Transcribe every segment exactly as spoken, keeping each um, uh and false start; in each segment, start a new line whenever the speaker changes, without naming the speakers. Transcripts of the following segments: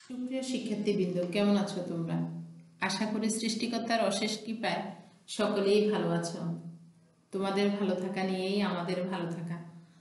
সুপ্রিয় শিক্ষার্থীবৃন্দ, কেমন আছো তোমরা? আশা করি সৃষ্টিকর্তার অশেষ কৃপায় সকলেই ভালো আছো। তোমাদের ভালো থাকা নিয়েই আমাদের ভালো থাকা।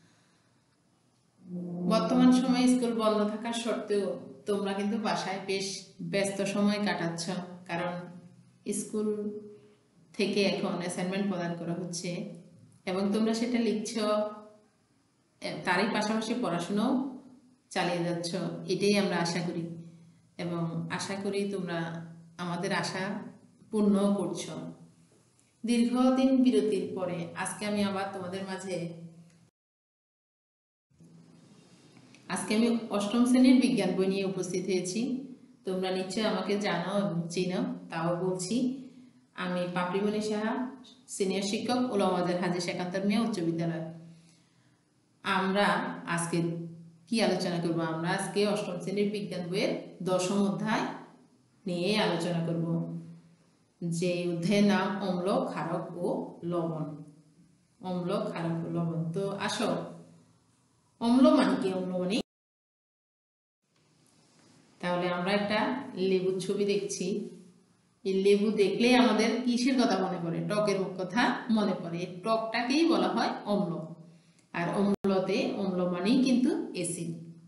বর্তমান সময়ে স্কুল বন্ধ থাকা সত্ত্বেও তোমরা কিন্তু বাসায় বেশ ব্যস্ত সময় কাটাচ্ছ, কারণ স্কুল থেকে এখন অ্যাসাইনমেন্ট প্রদান করা হচ্ছে এবং তোমরা সেটা লিখছ, তারই পাশাপাশি পড়াশোনাও চালিয়ে যাচ্ছ। এটাই আমরা আশা করি এবং আশা করি তোমরা আমাদের আশা পূর্ণ করছো। দীর্ঘদিন বিরতির পরে আজকে আমি আবার তোমাদের মাঝে আজকে আমি অষ্টম শ্রেণীর বিজ্ঞান বই নিয়ে উপস্থিত হয়েছি। তোমরা নিশ্চয় আমাকে জানো এবং চিনো, তাও বলছি। আমি পাপড়িমণি সাহা, সিনিয়র শিক্ষক, উলামাবাজার হাজী শেখান্তর মিয়া উচ্চ বিদ্যালয়। আমরা আজকে কি আলোচনা করব? আমরা আজকে অষ্টম শ্রেণীর বিজ্ঞান বইয়ের দশম অধ্যায় নিয়ে আলোচনা করব, যে অধ্যায়ের নাম অম্ল, ক্ষারক ও লবণ। অম্ল, ক্ষারক ও লবণ। তো আসো, অম্ল মানে কি? অম্ল মানে, তাহলে আমরা একটা লেবুর ছবি দেখছি। এই লেবু দেখলে আমাদের কিসের কথা মনে পড়ে? টকের কথা মনে পড়ে। টকটাকেই বলা হয় অম্ল। আর অম্লতে, অম্ল মানেই কিন্তু অ্যাসিড।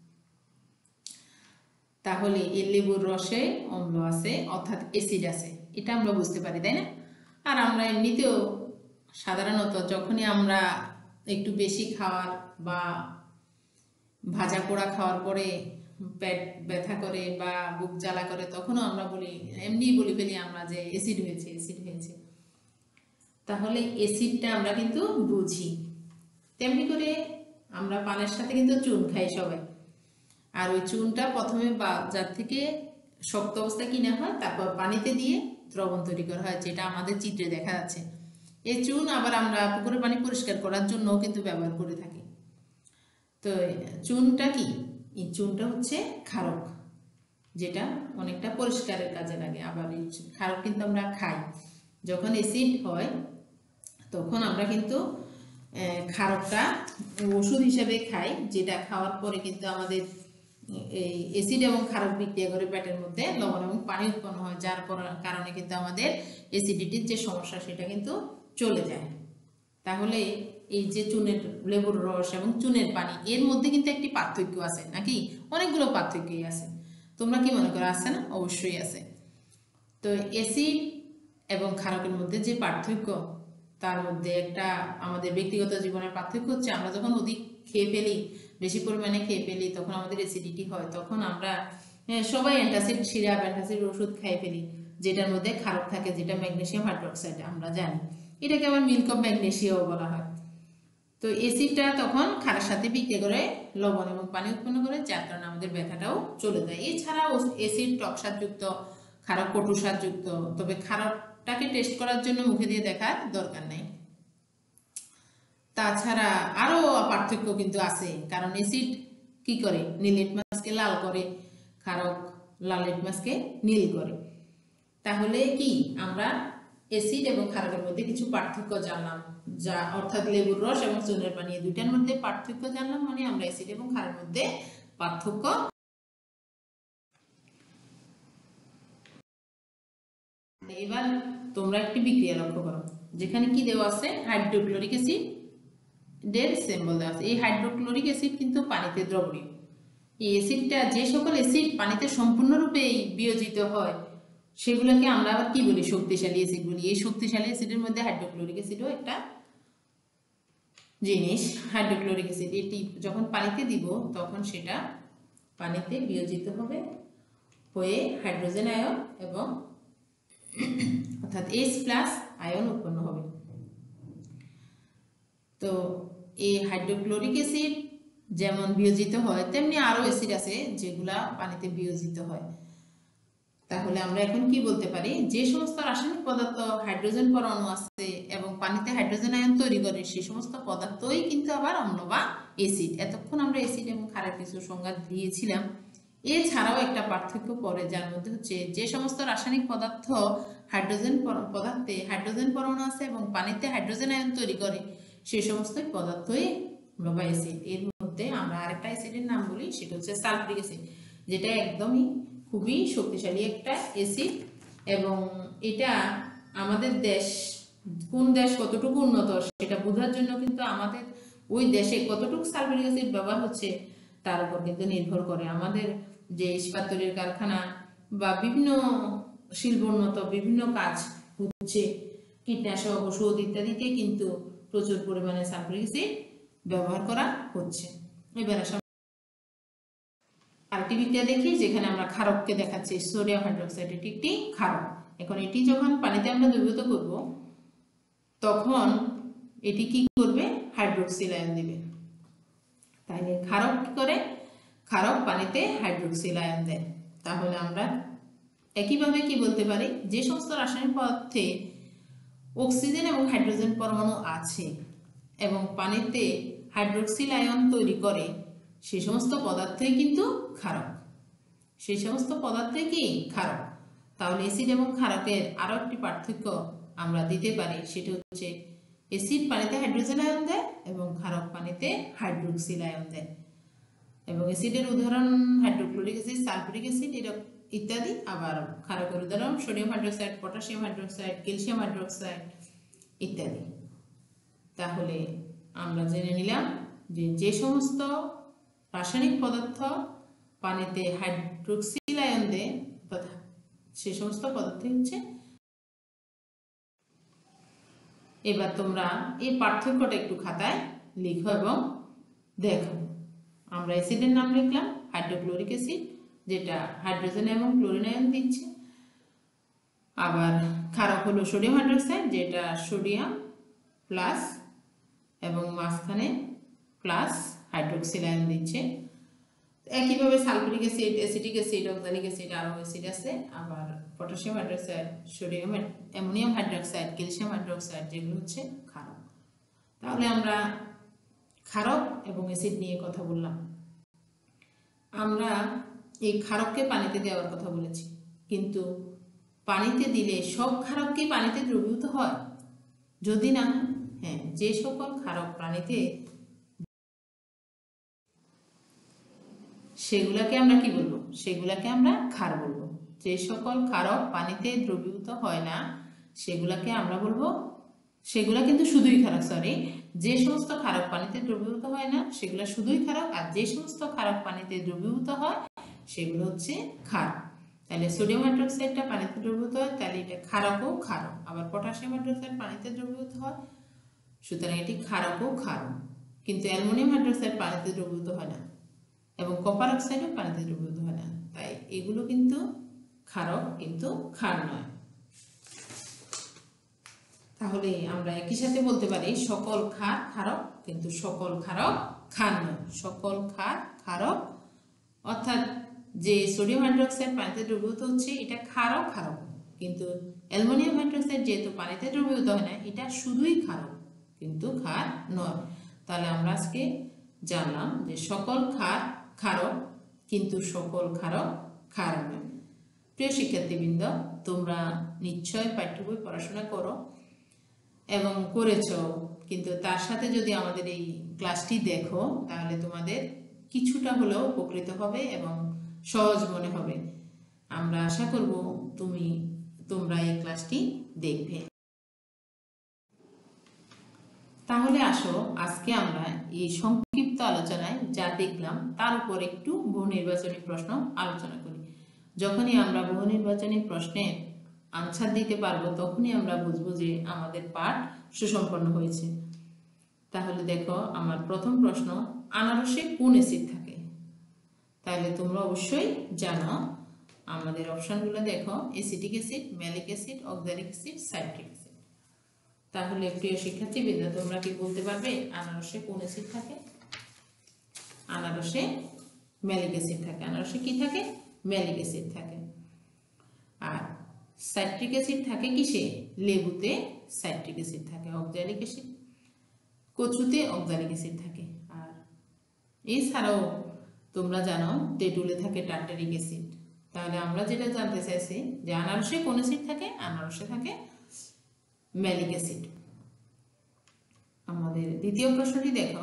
তাহলে এই লেবুর রসে অম্ল আছে, অর্থাৎ অ্যাসিড আছে, এটা আমরা বুঝতে পারি, তাই না? আর আমরা এমনিতেও সাধারণত যখনই আমরা একটু বেশি খাওয়ার বা ভাজা পোড়া খাওয়ার পরে পেট ব্যথা করে বা বুক জ্বালা করে, তখনও আমরা বলি, এমনি বলি ফেলি আমরা যে অ্যাসিড হয়েছে, অ্যাসিড হয়েছে। তাহলে অ্যাসিডটা আমরা কিন্তু বুঝি। তেমনি করে আমরা পানের সাথে কিন্তু চুন খাই সবাই। আর ওই চুনটা প্রথমে বাজার থেকে শক্ত অবস্থায় কিনা হয়, তারপর পানিতে দিয়ে দ্রবণ তৈরি করা হয়, যেটা আমাদের চিত্রে দেখা যাচ্ছে। এই চুন আবার আমরা পুকুরের পানি পরিষ্কার করার জন্য কিন্তু ব্যবহার করে থাকি। তো চুনটা কি? এই চুনটা হচ্ছে ক্ষারক, যেটা অনেকটা পরিষ্কারের কাজে লাগে। আবার এই ক্ষারক কিন্তু আমরা খাই। যখন অ্যাসিড হয় তখন আমরা কিন্তু ক্ষারকটা ওষুধ হিসেবে খাই, যেটা খাওয়ার পরে কিন্তু আমাদের এই অ্যাসিড এবং ক্ষারক বিক্রিয়া করে পেটের মধ্যে লবণ এবং পানি উৎপন্ন হয়, যার কারণে কিন্তু আমাদের অ্যাসিডিটির যে সমস্যা সেটা কিন্তু চলে যায়। তাহলে এই যে চুনের, লেবুর রস এবং চুনের পানি, এর মধ্যে কিন্তু একটি পার্থক্য আছে, নাকি? অনেকগুলো পার্থক্যই আছে। তোমরা কি মনে করো আছে না? অবশ্যই আছে। তো অ্যাসিড এবং ক্ষারকের মধ্যে যে পার্থক্য, তার মধ্যে একটা আমাদের ব্যক্তিগত জীবনের পার্থক্য হচ্ছে, আমরা যখন অধিক খেয়ে ফেলি, বেশি পরিমাণে খেয়ে ফেলি, তখন আমাদের অ্যাসিডিটি হয়। তখন আমরা সবাই অ্যান্টাসিড সিরাপ, অ্যান্টাসিড ওষুধ খাই ফেলি, যেটার মধ্যে ক্ষারক থাকে, যেটা ম্যাগনেসিয়াম হাইড্রোক্সাইড, আমরা জানি। এটাকে আবার মিল্ক অফ ম্যাগনেসিয়াও বলা হয়। তো অ্যাসিডটা তখন ক্ষারের সাথে বিক্রিয়া করে লবণ এবং পানি উৎপন্ন করে, যার কারণে আমাদের ব্যথাটাও চলে যায়। এছাড়াও অ্যাসিড টকসারযুক্ত, ক্ষারক কটুসারযুক্ত, তবে ক্ষারকটাকে টেস্ট করার জন্য মুখে দিয়ে দেখার দরকার নেই। তাছাড়া আরো পার্থক্য কিন্তু আছে, কারণ অ্যাসিড কি করে? নীল লিটমাসকে লাল করে, ক্ষারক লাল লিটমাসকে নীল করে। তাহলে কি আমরা অ্যাসিড এবং ক্ষারকের মধ্যে কিছু পার্থক্য জানলাম, যা অর্থাৎ লেবুর রস এবং চুনের পানি, দুইটার মধ্যে পার্থক্য জানলাম, মানে আমরা অ্যাসিড এবং ক্ষারের মধ্যে পার্থক্য। এবার তোমরা একটি বিক্রিয়া লক্ষ্য করো, যেখানে কি দেওয়া আছে? হাইড্রোক্লোরিক অ্যাসিড এর সিম্বল দেওয়া আছে। এই হাইড্রোক্লোরিক অ্যাসিড কিন্তু পানিতে দ্রবণীয়। এই অ্যাসিডটা, যে সকল অ্যাসিড পানিতে সম্পূর্ণরূপে বিয়োজিত হয়, সেগুলোকে আমরা আবার কি বলি? শক্তিশালী অ্যাসিড বলি। এই শক্তিশালী অ্যাসিডের মধ্যে হাইড্রোক্লোরিক অ্যাসিডও একটা জিনিস। হাইড্রোক্লোরিক অ্যাসিড এটি যখন পানিতে দিব, তখন সেটা পানিতে বিয়োজিত হবে, হয়ে হাইড্রোজেন আয়ন এবং অর্থাৎ H প্লাস আয়ন উৎপন্ন হবে। তো এই হাইড্রোক্লোরিক অ্যাসিড যেমন বিয়োজিত হয়, তেমনি আরো অ্যাসিড আছে যেগুলা পানিতে বিয়োজিত হয়। তাহলে আমরা এখন কি বলতে পারি? যে সমস্ত রাসায়নিক পদার্থ হাইড্রোজেন পরমাণু আছে এবং পানিতে হাইড্রোজেন আয়ন তৈরি করে, সেই সমস্ত পদার্থই কিন্তু আবার অম্ল বা অ্যাসিড। এতক্ষণ আমরা অ্যাসিড এবং ক্ষারের কিছু সংজ্ঞা দিয়েছিলাম। এছাড়াও একটা পার্থক্য পড়ে, যার মধ্যে হচ্ছে, যে সমস্ত রাসায়নিক পদার্থ হাইড্রোজেন পদার্থে হাইড্রোজেন পরমাণু আছে এবং পানিতে হাইড্রোজেন আয়ন তৈরি করে, সেই সমস্ত পদার্থই অম্ল বা অ্যাসিড। এর মধ্যে আমরা আরেকটা অ্যাসিডের নাম বলি, সেটা হচ্ছে সালফ্রিক অ্যাসিড, যেটা একদমই খুবই শক্তিশালী একটা অ্যাসিড এবং এটা আমাদের দেশ কোন দেশ কতটুকু উন্নত সেটা বোঝার জন্য কিন্তু আমাদের ওই দেশে কতটুকু সালফিউরিক অ্যাসিড ব্যবহার হচ্ছে তার উপর কিন্তু নির্ভর করে। আমাদের যে ইস্পাত তৈরির কারখানা বা বিভিন্ন শিল্পোন্নত বিভিন্ন কাজ হচ্ছে কীটনাশক ওষুধ ইত্যাদিতে কিন্তু প্রচুর পরিমাণে সালফিউরিক অ্যাসিড ব্যবহার করা হচ্ছে। এবার আসা আরেকটি বিক্রিয়া দেখি যেখানে আমরা ক্ষারককে দেখাচ্ছি সোডিয়াম হাইড্রোক্সাইড, এটি একটি ক্ষারক। এখন এটি যখন পানিতে আমরা দ্রবীভূত করব তখন এটি কি করবে, হাইড্রোক্সিল আয়ন দিবে। তাহলে ক্ষারক কি করে, ক্ষারক পানিতে হাইড্রোক্সিল আয়ন দেয়। তাহলে আমরা একইভাবে কি বলতে পারি, যে সমস্ত রাসায়নিক পদার্থে অক্সিজেন এবং হাইড্রোজেন পরমাণু আছে এবং পানিতে হাইড্রোক্সিল আয়ন তৈরি করে সেই সমস্ত পদার্থই কিন্তু ক্ষারক, সেই সমস্ত পদার্থে কি ক্ষারক। তাহলে অ্যাসিড এবং ক্ষারকের আরো একটি পার্থক্য আমরা দিতে পারি, সেটা হচ্ছে অ্যাসিড পানিতে হাইড্রোজেন আয়ন দেয় এবং ক্ষারক পানিতে হাইড্রোক্সিল আয়ন দেয়। এবং অ্যাসিডের উদাহরণ হাইড্রোক্লোরিক অ্যাসিড, সালফিউরিক অ্যাসিড ইত্যাদি। আবার ক্ষারকের উদাহরণ sodium hydroxide, potassium hydroxide, calcium hydroxide ইত্যাদি। তাহলে আমরা জেনে নিলাম যে যে সমস্ত রাসায়নিক পদার্থ পানিতে হাইড্রোক্সিল আয়ন দেয় সে সমস্ত পদার্থ হচ্ছে। এবার তোমরা এই পার্থক্যটা একটু খাতায় লিখো এবং দেখো। আমরা অ্যাসিডের নাম লিখলাম হাইড্রোক্লোরিক অ্যাসিড, যেটা হাইড্রোজেন এবং ক্লোরিন আয়ন দিচ্ছে। আবার ক্ষারক হলো সোডিয়াম হাইড্রোক্সাইড, যেটা সোডিয়াম প্লাস এবং মাঝখানে প্লাস হাইড্রোক্সিল আয়ন দিচ্ছে। একইভাবে sulphuric acid, acetic acid, oxalic acid, আরো অ্যাসিড আছে। আবার potassium hydroxide, sodium ammonium hydroxide, calcium hydroxide, যেগুলো হচ্ছে ক্ষারক। তাহলে আমরা ক্ষারক এবং অ্যাসিড নিয়ে কথা বললাম। আমরা এই ক্ষারককে পানিতে দেওয়ার কথা বলেছি, কিন্তু পানিতে দিলে সব ক্ষারক কি পানিতে দ্রবীভূত হয়? যদি না, হ্যাঁ, যে সকল ক্ষারক পানিতে সেগুলাকে আমরা কি বলবো, সেগুলাকে আমরা ক্ষার বলবো। যে সকল ক্ষারক পানিতে দ্রবীভূত হয় না সেগুলাকে আমরা বলবো, সেগুলা কিন্তু শুধুই ক্ষারক, সরি, যে সমস্ত ক্ষারক পানিতে দ্রবীভূত হয় না সেগুলা শুধুই ক্ষারক, আর যে সমস্ত ক্ষারক পানিতে দ্রবীভূত হয় সেগুলো হচ্ছে ক্ষার। তাহলে সোডিয়াম হাইড্রোক্সাইডটা পানিতে দ্রবীভূত হয়, তাহলে এটা ক্ষারকও ক্ষারক। আবার পটাশিয়াম হাইড্রোক্সাইড পানিতে দ্রবীভূত হয়, সুতরাং এটি ক্ষারকও ক্ষারক। কিন্তু অ্যালুমিনিয়াম হাইড্রোক্সাইড পানিতে দ্রবীভূত হয় না এবং কপার অক্সাইডও পানিতে দ্রবীভূত হয় না, তাই এগুলো কিন্তু ক্ষারক কিন্তু ক্ষার নয়। তাহলে আমরা একই সাথে বলতে পারি সকল ক্ষার ক্ষারক, কিন্তু সকল ক্ষারক ক্ষার নয়। সকল ক্ষার ক্ষারক, অর্থাৎ যে সোডিয়াম হাইড্রোক্সাইড পানিতে দ্রবীভূত হচ্ছে এটা ক্ষারক ক্ষারক, কিন্তু অ্যালুমিনিয়াম হাইড্রোক্সাইড যেহেতু পানিতে দ্রবীভূত হয় না এটা শুধুই ক্ষারক কিন্তু ক্ষার নয়। তাহলে আমরা আজকে জানলাম যে সকল ক্ষার ক্ষারক কিন্তু সকল ক্ষারক ক্ষার নয়। প্রিয় শিক্ষার্থীবৃন্দ, তোমরা নিশ্চয় পাঠ্য বই পড়াশোনা করো এবং করেছ, কিন্তু তার সাথে যদি আমাদের এই ক্লাসটি দেখো তাহলে তোমাদের কিছুটা হলেও উপকৃত হবে এবং সহজ মনে হবে। আমরা আশা করব তুমি তোমরা এই ক্লাসটি দেখবে। তাহলে আসো আজকে আমরা এই সংক্ষিপ্ত আলোচনায় যা দেখলাম তার উপর একটু বহু নির্বাচনী প্রশ্ন আলোচনা করি। যখনই আমরা বহু নির্বাচনী প্রশ্নের আনসার দিতে পারবো তখনই আমরা বুঝবো যে আমাদের পাঠ সুসম্পন্ন হয়েছে। তাহলে দেখো আমার প্রথম প্রশ্ন, আনারসে কোন অ্যাসিড থাকে? তাহলে তোমরা অবশ্যই জানো, আমাদের অপশনগুলো দেখো, acetic acid, malic acid, oxalic acid, citric acid. তাহলে প্রিয় শিক্ষার্থীবৃন্দ তোমরা কি বলতে পারবে আনারসে কোন অ্যাসিড থাকে? আনারসে ম্যালিক অ্যাসিড থাকে। আনারসে কি থাকে? ম্যালিক অ্যাসিড থাকে। আর সাইট্রিক অ্যাসিড থাকে কিসে? লেবুতে সাইট্রিক অ্যাসিড থাকে। অক্সালিক অ্যাসিড, কচুতে অক্সালিক অ্যাসিড থাকে। আর এছাড়াও তোমরা জানো তেঁতুলে থাকে টার্টারিক অ্যাসিড। তাহলে আমরা যেটা জানতে চাইছি যে আনারসে কোন অ্যাসিড থাকে? আনারসে থাকে ম্যালিক অ্যাসিড। আমাদের দ্বিতীয় প্রশ্নটি দেখো,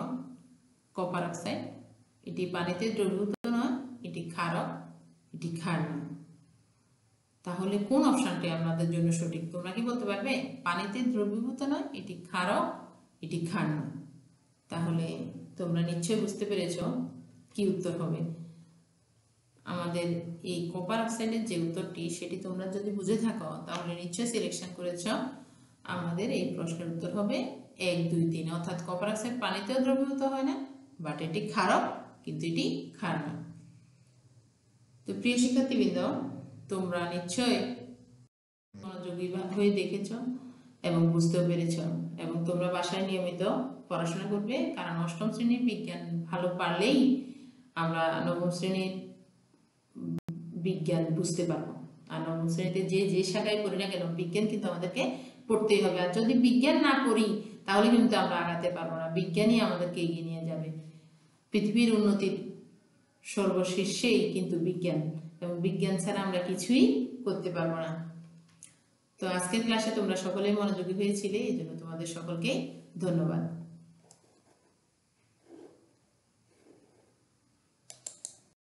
কপার অক্সাইড, এটি পানিতে দ্রবীভূত নয়, এটি ক্ষারক, এটি ক্ষার নয়। তাহলে কোন অপশনটি আপনাদের জন্য সঠিক তোমরা কি বলতে পারবে? পানিতে দ্রবীভূত নয়, এটি ক্ষারক, এটি ক্ষার নয়। তাহলে তোমরা নিশ্চয়ই বুঝতে পেরেছ কি উত্তর হবে। আমাদের এই কপার অক্সাইডের যে উত্তরটি সেটি তোমরা যদি বুঝে থাকো তাহলে নিশ্চয়ই সিলেকশন করেছ। আমাদের এই প্রশ্নের উত্তর হবে এক দুই তিন, অর্থাৎ কপার অক্সাইড পানিতেও দ্রবীভূত হয় না, বাট এটি ক্ষারক কিন্তু এটি ক্ষার নয়। তো প্রিয় শিক্ষার্থীবৃন্দ, তোমরা নিশ্চয় মনোযোগী হয়ে দেখেছ এবং বুঝতেও পেরেছ, এবং তোমরা বাসায় নিয়মিত পড়াশোনা করবে, কারণ অষ্টম শ্রেণীর বিজ্ঞান ভালো পারলেই আমরা নবম শ্রেণীর বিজ্ঞান বুঝতে পারবো। আর নবম শ্রেণীতে যে যে শাখায় পড়ি না কেন বিজ্ঞান কিন্তু আমাদেরকে পড়তেই হবে। আর যদি বিজ্ঞান না পড়ি তাহলে কিন্তু আমরা আগাতে পারবো না, বিজ্ঞানই আমাদেরকে এগিয়ে নিয়ে যাবে। পৃথিবীর উন্নতির সর্বশীর্ষেই কিন্তু বিজ্ঞান, এবং বিজ্ঞান ছাড়া আমরা কিছুই করতে পারবো না। তো আজকের ক্লাসে তোমরা সকলেই মনোযোগী হয়েছিলে, এই জন্য তোমাদের সকলকে ধন্যবাদ।